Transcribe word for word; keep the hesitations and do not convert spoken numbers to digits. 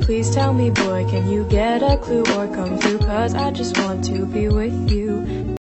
please tell me, boy, can you get a clue or come through? Cause I just want to be with you.